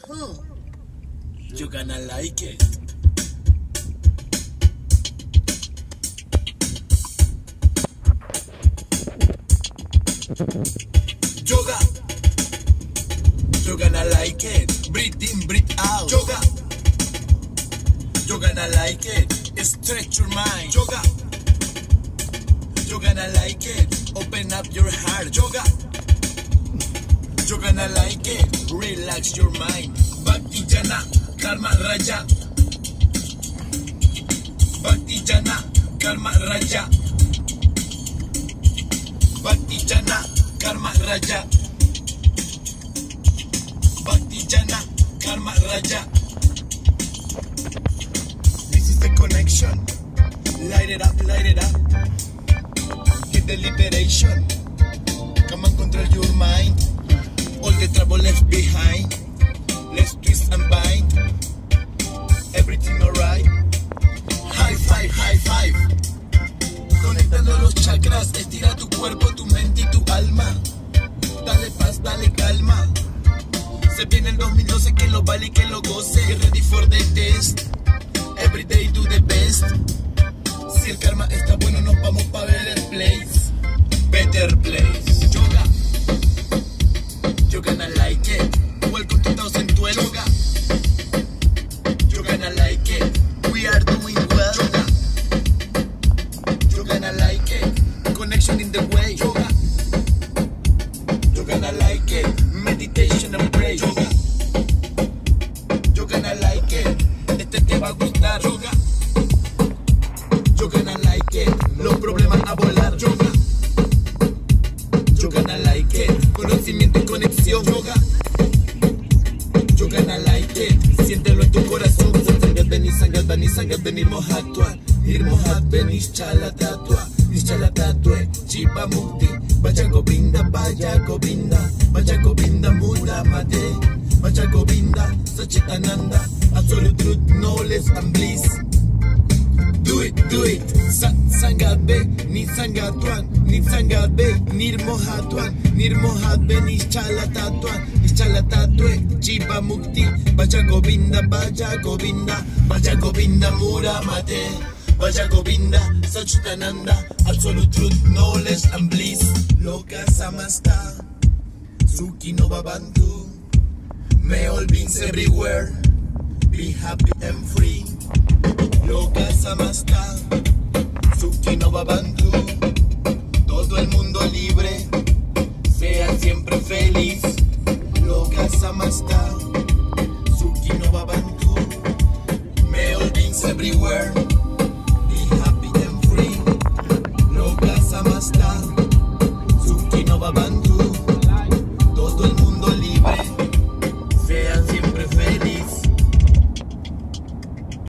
You're gonna like it. Yoga. You're gonna like it. Breathe in, breathe out. Yoga. You're gonna like it. Stretch your mind. Yoga. You're gonna like it. Open up your heart. Yoga. You're gonna like it. Relax your mind. Bhakti Jana, Karma Raja. Bhakti Jana, Karma Raja. Bhakti Jana, Karma Raja. Bhakti Jana, Karma Raja. This is the connection. Light it up, light it up. Get the liberation. Come and control your mind. All the trouble left behind. Let's twist and bind. Everything alright. High five, high five. Conectando los chakras. Estira tu cuerpo, tu mente y tu alma. Dale paz, dale calma. Se viene el 2012, que lo vale y que lo goce. Get ready for the test. Every day do the best. Si el karma está bueno, nos vamos pa' better place. Better place. Yoga. You're gonna like it. Welcome to 2012. Yoga. You're gonna like it. We are doing well. Yoga. You're gonna like it. Connection in the way. Yoga. You're gonna like it. Meditation and pray. Yoga. You're gonna like it. Este te va a gustar. Yoga. You're gonna like it. Los problemas a volar. Yoga. You're gonna like it. Conocimiento y conexión. Yoga. You're gonna like it. Siéntelo en tu corazón. Sangat beni, sangat beni mohatwa. Nirmohat beni chala tatwa. Chala tatwe. Chiba mukti. Baja Govinda, Baja Govinda. Baja Govinda Mura Mate. Baja Govinda, Sachitananda. Absolute truth, knowledge and bliss. Do it, do it. Sangat be, ni sangat tuan, ni sangat be, nirmohat tuan, nirmohat be, ni chala tatuan, ni chala tatue, Chiba mukti, Baja Govinda, Baja Govinda, Baja Govinda Mura Mate, Baja Govinda, Sachitananda, absolute truth, knowledge and bliss. Loka Samasta, Suki no Babantu, may all beings everywhere be happy and free. Loka Samasta, Suki no Babantu, todo el mundo libre, sea siempre feliz. Loka Samasta, Suki no Babantu, may all beings everywhere